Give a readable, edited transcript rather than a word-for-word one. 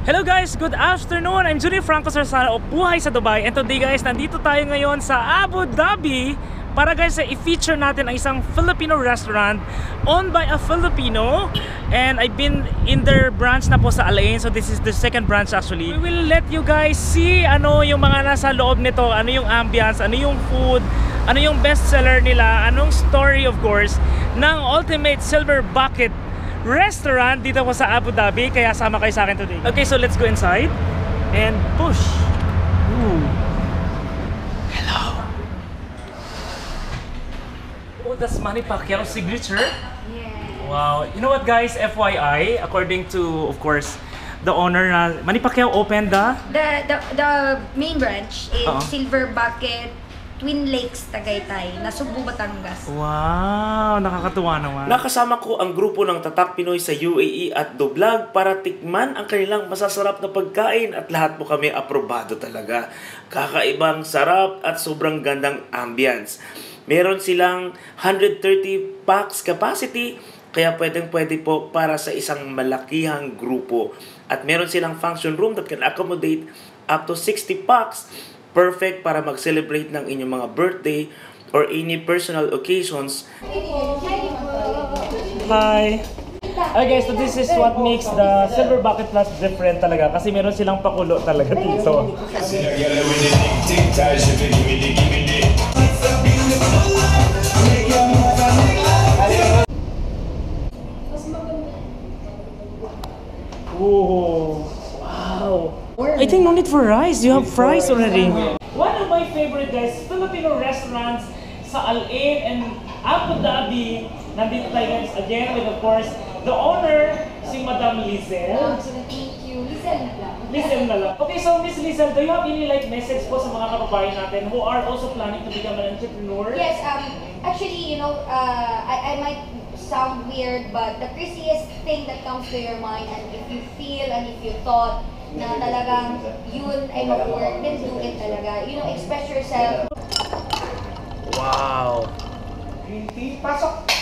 Hello guys, good afternoon. I'm Junior Franco Sarsana of Buhay sa Dubai. And today guys, nandito tayo ngayon sa Abu Dhabi para guys i-feature natin ang isang Filipino restaurant owned by a Filipino. And I've been in their branch na po sa Al Ain. So this is the second branch actually. We will let you guys see ano yung mga nasa loob nito, ano yung ambience, ano yung food, ano yung bestseller nila, anong story of course ng Ultimate Silver Bucket Restaurant dito po sa Abu Dhabi. Kaya sama kayo sa akin today. Okay, so let's go inside and push. Ooh. Hello. Oh, that's Manny Pacquiao's signature? Yeah. Wow. You know what guys, FYI, according to, of course, the owner na Manny Pacquiao opened The main branch is Uh-huh. Silver Bucket, Twin Lakes, Tagaytay, Nasugbu, Batangas. Wow, nakakatuwa naman. Nakasama ko ang grupo ng Tatak Pinoy sa UAE at Dublag para tikman ang kanilang masasarap na pagkain at lahat po kami aprobado talaga. Kakaibang sarap at sobrang gandang ambience. Meron silang 130 packs capacity, kaya pwede po para sa isang malakihang grupo. At meron silang function room that can accommodate up to 60 packs. Perfect para mag-celebrate ng inyong mga birthday or any personal occasions. Hi! Okay guys, so this is what makes the Silver Bucket Plus different talaga kasi meron silang pakulo talaga dito. Ooh, wow! I think no need for rice. You have fries already. One of my favorite guys, Filipino restaurants sa Al Ain and Abu Dhabi. Nandito tayo guys again with of course the owner, si Madam Lizelle. Thank you. Lizelle na lang. Lizelle na lang. Okay, so Miss Lizelle, do you have any like message po sa mga kababayan natin who are also planning to become an entrepreneur? Yes, actually, you know, I might sound weird, but the craziest thing that comes to your mind, and if you feel and if you thought na talagang yun ay mag-work, then do it talaga. You know, express yourself. Wow! Green tea, pasok!